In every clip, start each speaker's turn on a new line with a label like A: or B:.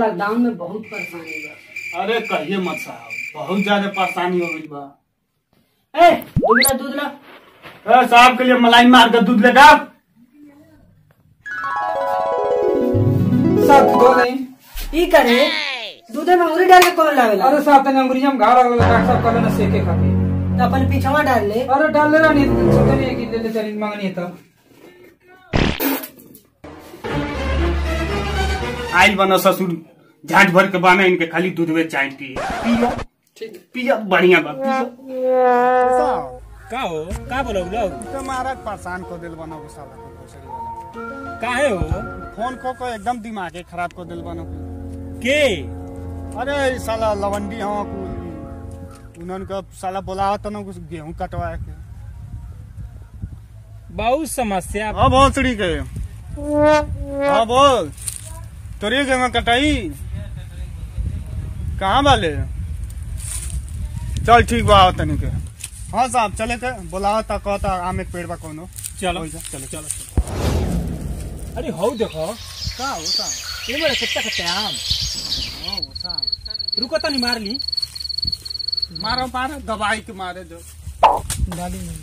A: Lockdown में बहुत परेशानी बा।
B: अरे कहिए मत साहब, बहुत ज्यादा परेशानी हो गई बा।
A: दूध ला।
B: साहब के लिए मलाई मार कर दूध लेगा।
C: साहब दो नहीं
A: ई करे दूध में अंगूरी डाल के कौन लावेला?
C: अरे साहब तने अंगुरिया में घाव लगल डॉक्टर साहब कहले ना सेके खातिर।
A: तो अपन पिछवा डाल ले।
C: अरे डाल ले रानी सोचे नहीं कि ले चली मांगनी है तब।
B: आइल बना ससुर झांझ भर के बाना, इनके खाली दूध में चाय पिए पियो पियो बढ़िया बा पियो।
D: का हो का बोलो लोग
E: तो महाराज परेशान को दिल बना को साला को भोसड़ी वाला
D: काहे हो
E: फोन को एकदम दिमाग खराब को दिल बनो
D: के?
E: अरे साला लवंडी हवा को उन्होंने का साला बोलावा तो ना कुछ गेहूं कटवाए के
D: बहुत समस्या।
E: हां भोसड़ी के हां बोल तोरी गेहूं कटाई कहां वाले? चल ठीक बा तनी के। हाँ साहब चले के बोलावा ता कहता आम एक पेड़ बा कोनो।
D: चलो चलो चलो अरे हो देखो
E: का हो साहब
D: ये मेरे कच्चा कच्चा आम
E: हो साहब
D: रुको तो नहीं मार ली
E: मारो मारो दवाई के मारे जो
D: डाली नहीं।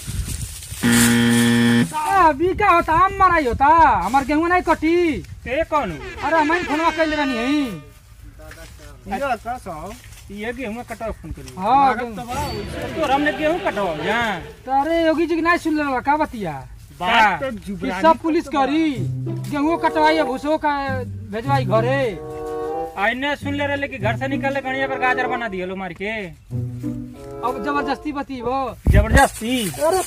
C: अभी क्या होता आम माराई होता हमार गेहूं नहीं कटी।
D: ते कौन?
C: अरे हमारी फोनवा कैले रहनी है।
E: ये का साहब
D: ये गेहूं कटाओ फोन करी।
C: हां
D: तो हमने गेहूं कटाओ यहां।
C: अरे योगी जी की नहीं सुन लेला का बतिया?
D: बात तो
C: कि
D: जुबरानी
C: सब पुलिस करी गेहूं कटवाई भूसो का भेजवाई घरे।
D: आईने सुन ले रहे कि घर से निकले गणिया पर गाजर बना दिए लो मार के।
C: अब जबरदस्ती बती वो
D: जबरदस्ती।
C: अरे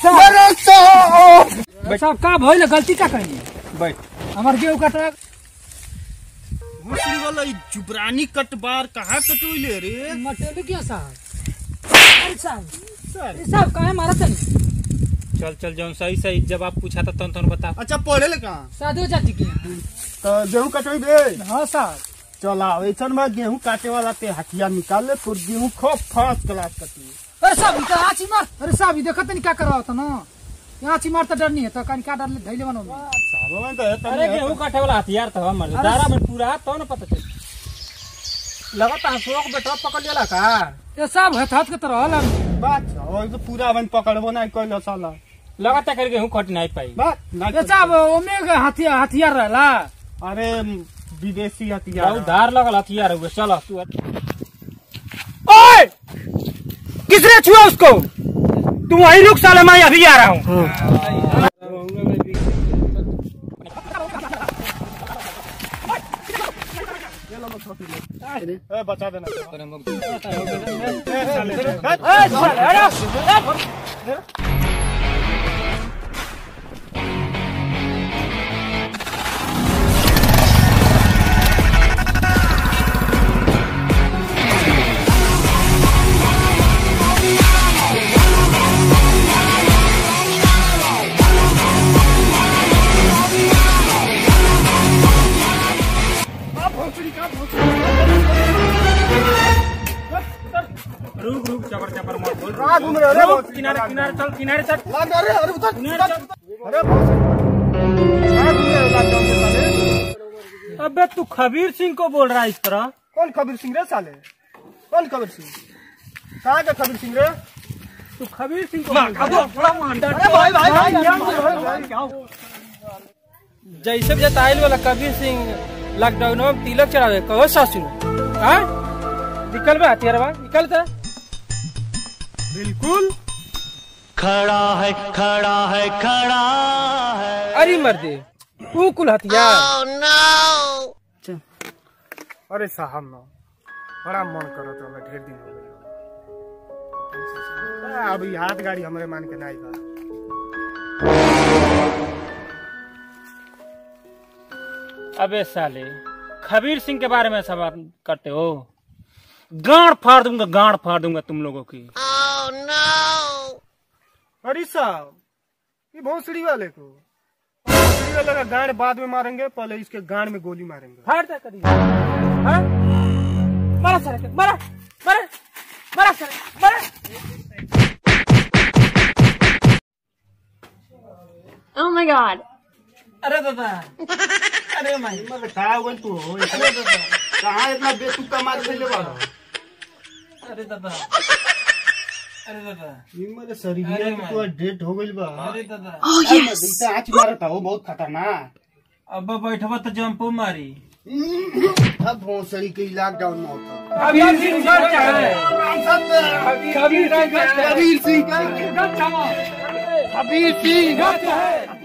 C: साहब का भइल गलती का कही
D: बैठ
C: हमार गेहूं कटवा
E: भोसड़ी वाला जुबरानी कटबार कहाँ कटोइले रे?
C: मटेलू क्यों साहब? अरे साहब काहे मारत नहीं?
D: चल चल जाऊं सही सही जवाब पूछा था तन बता।
E: अच्छा पढ़े ले कहाँ?
C: साधु चाची की
E: तो गेहूं कटोई दे।
C: हाँ साहब
E: चला ऐसा में गेहूं काटे वाला ते हथियार निकाल ले तो गेहूं खूब फर्स्ट क्लास कटी।
C: अरे साहब इधर आची मार। अरे साहब देखत नहीं क्या कर रहा था ना यहाँ आची मार तो डर नहीं है तो कहीं का डर धैले बनो।
E: साहब में तो
D: अरे गेहूं काटे वाला हथियार तो हमर दारा में पूरा तो न पता चल लगता हसुआ बेटा पकड़ लेला का?
C: ये साहब हथ के तरह हल
E: बात और तो पूरा बन पकड़बो नहीं कोई साला
D: लगाता कर गेहूं कट नहीं पाई।
E: बात
C: ये साहब ओमे हथियार रहला।
E: अरे विदेशी हथियार
D: बहुत धार लगल हथियार हुए। चलो तू
B: ओए किसने छुआ उसको? तू वहीं रुक साला, मैं अभी आ रहा हूँ।
E: बचा देना
D: रुक रुक चपर चपर मत बोल।
E: कहाँ घूम रहे हो?
D: किनारे किनारे चल किनारे चल।
E: अरे उधर
D: किनारे चल।
E: अरे कहाँ घूम रहे हो लॉकडाउन के साले?
D: अबे तू खबीर सिंह को बोल रहा है इस तरह?
E: कौन कबीर सिंह रे साले? कौन कबीर सिंह? कहाँ का कबीर सिंह रे?
D: तू खबीर सिंह को
C: जैसे जताइल वाला कबीर सिंह लॉकडाउन में तिलक चढ़ावे कहो सासुर। हाँ निकल बे हथियारवा निकल तो
E: बिल्कुल
F: खड़ा है खड़ा है खड़ा है।
C: अरे मर्दे तू कुल हथियार।
E: अरे साहब ना बड़ा मन करो तो मैं ढेर दिन हो गया अभी हाथ गाड़ी हमारे मान के नहीं बा।
D: अबे साले खबीर सिंह के बारे में सवाल करते हो? गांड फाड़ दूंगा तुम लोगों की।
E: अरे साहब ये भोसड़ी वाले को भोसड़ी वाले का गांड बाद में मारेंगे, पहले इसके गांड में गोली मारेंगे।
C: फाड़ दे करी। हाँ मारा सर मारा मारा मारा सर मारा।
G: Oh my god.
C: अरे दादा अरे माई
E: मतलब कहा हुआ तू हो
B: कहाँ इतना बेतुका मार ले बाड़ा?
C: अरे दादा, अरे दादा,
B: मेरे शरीर में तो डेट हो गई बा।
C: अरे दादा,
B: इतना आँच मारता हो, बहुत खतरनाक।
C: अब बैठवा तो जंपो मारी।
B: अब भोसड़ी के लॉकडाउन में होता।
C: कबीर सिंह का चाहे,
B: कबीर सिंह का
C: कबीर सिंह का चाहे,